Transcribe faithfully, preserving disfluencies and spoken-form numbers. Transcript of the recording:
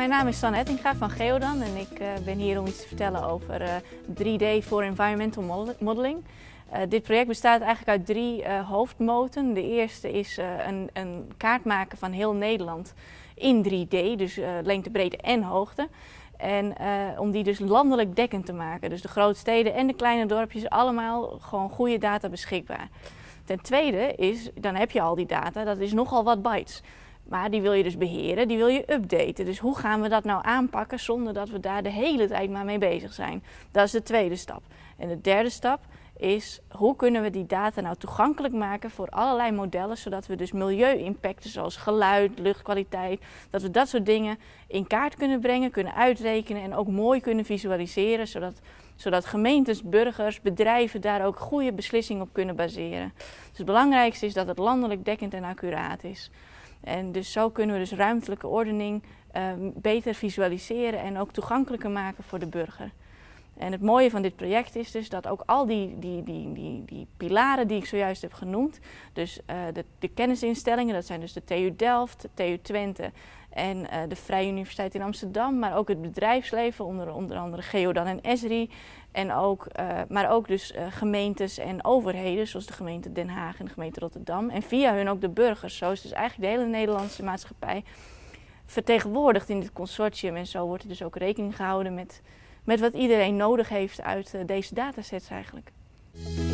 Mijn naam is Sanne Ettinga van Geodan en ik uh, ben hier om iets te vertellen over uh, drie D voor Environmental Modeling. Uh, dit project bestaat eigenlijk uit drie uh, hoofdmoten. De eerste is uh, een, een kaart maken van heel Nederland in drie D, dus uh, lengte, breedte en hoogte. En uh, om die dus landelijk dekkend te maken. Dus de grote steden en de kleine dorpjes, allemaal gewoon goede data beschikbaar. Ten tweede is, dan heb je al die data, dat is nogal wat bytes. Maar die wil je dus beheren, die wil je updaten. Dus hoe gaan we dat nou aanpakken zonder dat we daar de hele tijd maar mee bezig zijn? Dat is de tweede stap. En de derde stap is, hoe kunnen we die data nou toegankelijk maken voor allerlei modellen, zodat we dus milieu-impacten zoals geluid, luchtkwaliteit, dat we dat soort dingen in kaart kunnen brengen, kunnen uitrekenen en ook mooi kunnen visualiseren, zodat, zodat gemeentes, burgers, bedrijven daar ook goede beslissingen op kunnen baseren. Dus het belangrijkste is dat het landelijk dekkend en accuraat is. En dus zo kunnen we dus ruimtelijke ordening uh, beter visualiseren en ook toegankelijker maken voor de burger. En het mooie van dit project is dus dat ook al die, die, die, die, die pilaren die ik zojuist heb genoemd, dus uh, de, de kennisinstellingen, dat zijn dus de T U Delft, de T U Twente en uh, de Vrije Universiteit in Amsterdam, maar ook het bedrijfsleven, onder, onder andere Geodan en Esri, en ook, uh, maar ook dus uh, gemeentes en overheden, zoals de gemeente Den Haag en de gemeente Rotterdam, en via hun ook de burgers. Zo is dus eigenlijk de hele Nederlandse maatschappij vertegenwoordigd in dit consortium en zo wordt er dus ook rekening gehouden met met wat iedereen nodig heeft uit deze datasets eigenlijk.